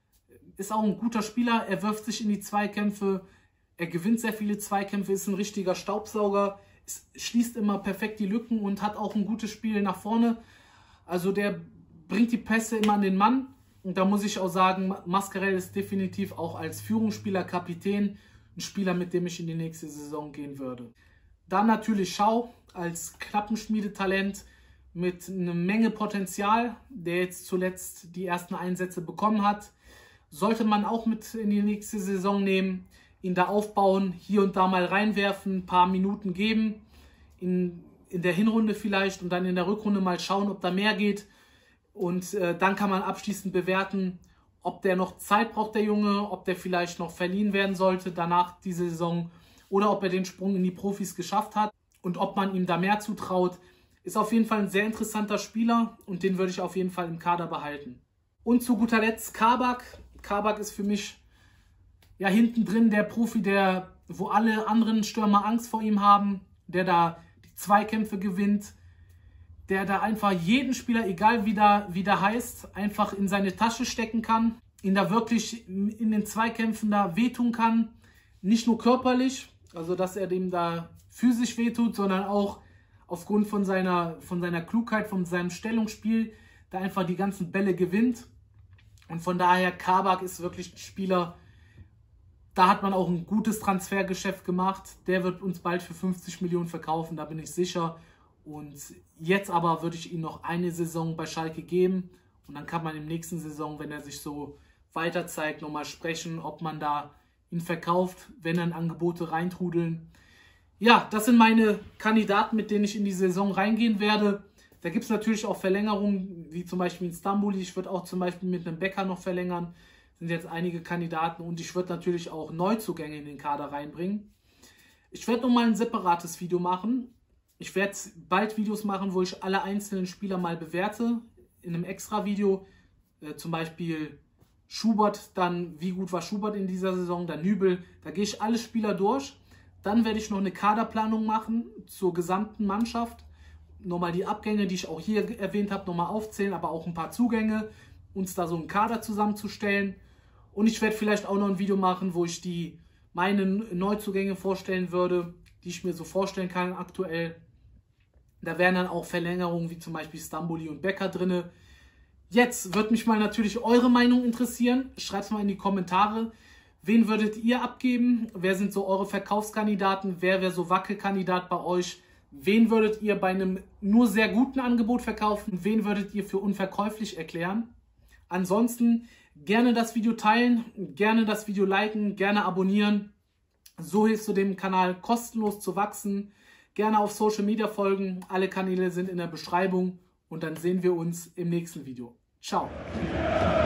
ist auch ein guter Spieler, er wirft sich in die Zweikämpfe, er gewinnt sehr viele Zweikämpfe, ist ein richtiger Staubsauger, es schließt immer perfekt die Lücken und hat auch ein gutes Spiel nach vorne. Also der bringt die Pässe immer an den Mann. Und da muss ich auch sagen, Mascarell ist definitiv auch als Führungsspieler, Kapitän, ein Spieler, mit dem ich in die nächste Saison gehen würde. Dann natürlich Schau als Klappenschmiedetalent mit einer Menge Potenzial, der jetzt zuletzt die ersten Einsätze bekommen hat. Sollte man auch mit in die nächste Saison nehmen, ihn da aufbauen, hier und da mal reinwerfen, ein paar Minuten geben, in, in der Hinrunde vielleicht und dann in der Rückrunde mal schauen, ob da mehr geht. Und äh, dann kann man abschließend bewerten, ob der noch Zeit braucht, der Junge, ob der vielleicht noch verliehen werden sollte danach diese Saison oder ob er den Sprung in die Profis geschafft hat und ob man ihm da mehr zutraut. Ist auf jeden Fall ein sehr interessanter Spieler und den würde ich auf jeden Fall im Kader behalten. Und zu guter Letzt Kabak. Kabak ist für mich ja hinten drin der Profi, der, wo alle anderen Stürmer Angst vor ihm haben, der da die Zweikämpfe gewinnt, der da einfach jeden Spieler, egal wie der, wie der heißt, einfach in seine Tasche stecken kann, ihn da wirklich in den Zweikämpfen da wehtun kann. Nicht nur körperlich, also dass er dem da physisch wehtut, sondern auch aufgrund von seiner, von seiner Klugheit, von seinem Stellungsspiel, da einfach die ganzen Bälle gewinnt. Und von daher, Kabak ist wirklich ein Spieler, da hat man auch ein gutes Transfergeschäft gemacht. Der wird uns bald für fünfzig Millionen verkaufen, da bin ich sicher. Und jetzt aber würde ich ihm noch eine Saison bei Schalke geben. Und dann kann man im nächsten Saison, wenn er sich so weiter zeigt, nochmal sprechen, ob man da ihn verkauft, wenn dann Angebote reintrudeln. Ja, das sind meine Kandidaten, mit denen ich in die Saison reingehen werde. Da gibt es natürlich auch Verlängerungen, wie zum Beispiel in Stambuli. Ich würde auch zum Beispiel mit einem Becker noch verlängern. Das sind jetzt einige Kandidaten. Und ich würde natürlich auch Neuzugänge in den Kader reinbringen. Ich werde nochmal ein separates Video machen. Ich werde bald Videos machen, wo ich alle einzelnen Spieler mal bewerte. In einem extra Video. Äh, zum Beispiel Schubert, dann wie gut war Schubert in dieser Saison, dann Nübel. Da gehe ich alle Spieler durch. Dann werde ich noch eine Kaderplanung machen zur gesamten Mannschaft. Nochmal die Abgänge, die ich auch hier erwähnt habe, nochmal aufzählen, aber auch ein paar Zugänge, uns da so einen Kader zusammenzustellen. Und ich werde vielleicht auch noch ein Video machen, wo ich die meine Neuzugänge vorstellen würde, die ich mir so vorstellen kann aktuell. Da wären dann auch Verlängerungen wie zum Beispiel Stambuli und Becker drin. Jetzt wird mich mal natürlich eure Meinung interessieren. Schreibt es mal in die Kommentare. Wen würdet ihr abgeben? Wer sind so eure Verkaufskandidaten? Wer wäre so Wackelkandidat bei euch? Wen würdet ihr bei einem nur sehr guten Angebot verkaufen? Wen würdet ihr für unverkäuflich erklären? Ansonsten gerne das Video teilen, gerne das Video liken, gerne abonnieren. So hilfst du dem Kanal kostenlos zu wachsen. Gerne auf Social Media folgen. Alle Kanäle sind in der Beschreibung. Und dann sehen wir uns im nächsten Video. Ciao.